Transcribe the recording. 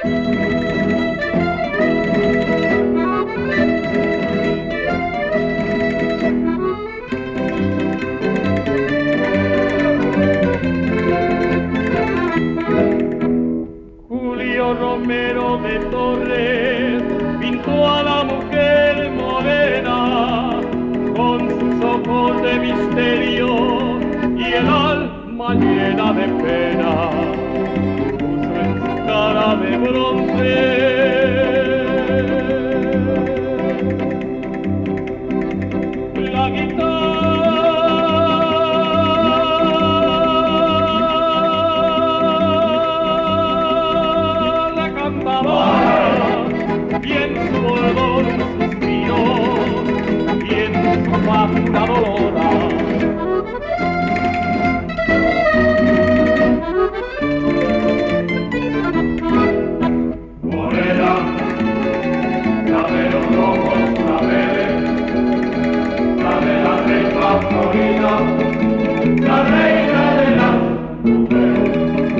Romero de Torres pintó a la mujer morena con sus ojos de misterio y el alma llena de pena. Puso en su cara de bronce la guitarra. Bien su dolor suspiró, bien su fábula dolora. Morena, la de los ojos claveles, la de la reina favorita, la reina de las mujeres.